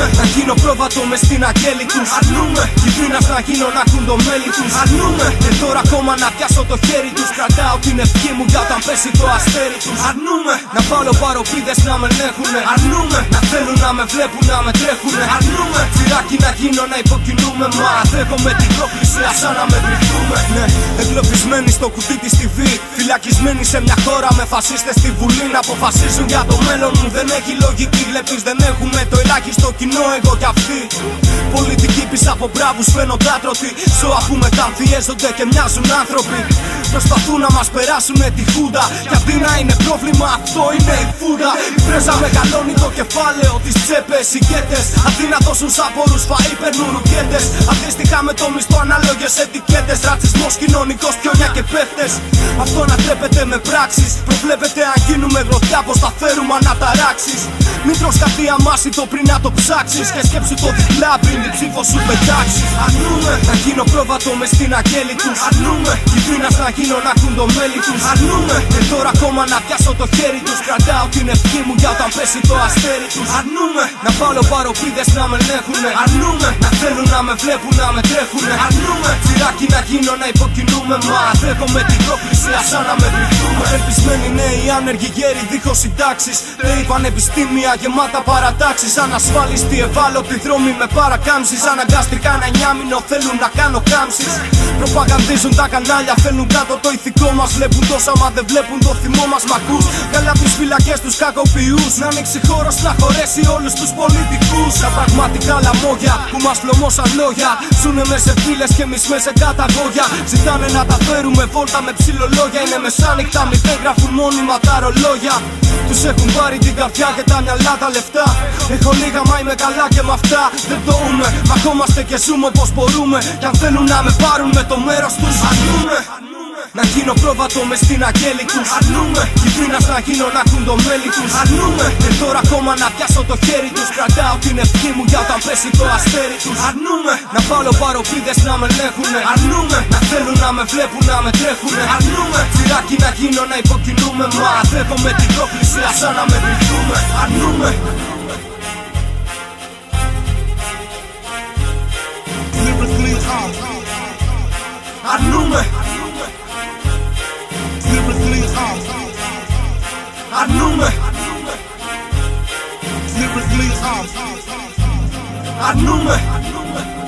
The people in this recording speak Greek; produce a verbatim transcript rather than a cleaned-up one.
Αρνούμε να γίνω πρόβατο μες στην αγγέλη τους. Αρνούμε κυβίνας να γίνω να έχουν το μέλι τους. Αρνούμε και τώρα ακόμα να πιάσω το χέρι τους. Κρατάω την ευχή μου για όταν πέσει το αστέρι τους. Αρνούμε να βάλω παροπίδες να με ελέγχουνε. Αρνούμε να θέλουν να με βλέπουν να με τρέχουνε. Αρνούμε φυράκι να γίνω να υποκινούμε. Μα δέχομαι την πρόκληση σαν να με βρηθούμε. Ναι, εγκλωβισμένοι στο κουτί της τι βι. Φυλακισμένοι σε μια χώρα με φασίστες στη Βουλή να αποφασίζουν για το μέλλον μου. Δεν έχει λογική, βλέπεις δεν έχουμε το ελάχιστο κοινό εγώ κι αυτοί. Πολιτικοί πίσω από μπράβους φαίνονται άτρωτοι. Ζώα που μεταμφιέζονται και μοιάζουν άνθρωποι. Προσπαθούν να μας περάσουνε τη χούντα. Κι αντί να είναι πρόβλημα αυτό είναι η φούντα. Η πρέζα μεγαλώνει το κεφάλαιο, τις τσέπες, ηγέτες. Αντί να δώσουν σάπορους φαΐ παίρνουν ρουκέτες. Αντίστοιχα με το μισθό ανάλογες ετικέτες. Ρατσισμός κοινωνικός, πιόνια και πέφτες. Αυτό να τρέπεται με πράξεις. Προβλέπετε αν γίνουμε γροθιά πως θα φέρουμε αναταράξεις. Μην τρως κάτι αμάσιτο πριν να το ψάξεις. Και σκέψου το διπλά πριν την ψήφο σου πετάξεις. Αρνούμε να γίνω πρόβατο μες στην αγγέλη τους. Αρνούμε κυβίνας να γίνω να έχουν το μέλι τους. Αρνούμε και τώρα ακόμα να πιάσω το χέρι τους. Κρατάω την ευχή μου για όταν πέσει το αστέρι τους. Αρνούμε να βάλω παροπίδες να με ελέγχουνε. Αρνούμε να θέλουν να με βλέπουν να με τρέχουνε. Αρνούμε φυράκι να γίνω να υποκινούμε. Μα δέχομαι την πρόκληση σαν να με βρηθούμε. Ελπισμένοι νέοι άνεργοι γέροι δίχως συντάξεις. Λέει πανεπιστήμια γεμάτα παρατάξεις. Ανασφάλιστοι ευάλωτοι δρόμοι με παρακάμψεις. Αναγκαστικά να νιάμινο θέλουν να κάνω κάμψεις. Προπαγανδίζουν τα κανάλια, θέλουν κάτω το ηθικό μας. Βλέπουν τόσα μα δεν βλέπουν το θυμό μας. Μ' ακούς, καλά τις φυλακές τους κακοποιούς. Να ανοίξει χώρος να χωρέσει όλους τους πολιτικούς. Τα πραγματικά λαμόγια που μας πλωμώσαν λόγια. Ζουνε με σε φίλες και εμείς με σε καταγόγια. Ζητάνε να τα φέρουμε βόλτα με ψιλολόγια. Είναι μεσάνυχτα, μη δεν γράφουν μόνιμα τα ρολόγια. Τους έχουν πάρει την καρδιά και τα μυαλά τα λεφτά. Έχω λίγα μα είμαι καλά και με αυτά δεν πτωούμε. Μαχόμαστε και ζούμε πως μπορούμε. Κι αν θέλουν να με πάρουν με το μέρος τους. Αρνούμε να γίνω πρόβατο μες στην αγγέλη τους. Αρνούμε κυβίνας να γίνω να έχουν το μέλι τους. Αρνούμε και τώρα ακόμα να πιάσω το χέρι τους. Κρατάω την ευχή μου για όταν πέσει το αστέρι τους. Αρνούμε να βάλω παροπίδες να με ελέγχουνε. Αρνούμε να θέλουν να με βλέπουν να με τρέχουνε. Αρνούμε φυράκι να γίνω να υποκινούμε. Μα δέχομαι την πρόκληση σαν να με βρηθούμε. Αρνούμε. Αρνούμε. Αρνούμε. Αρνούμε.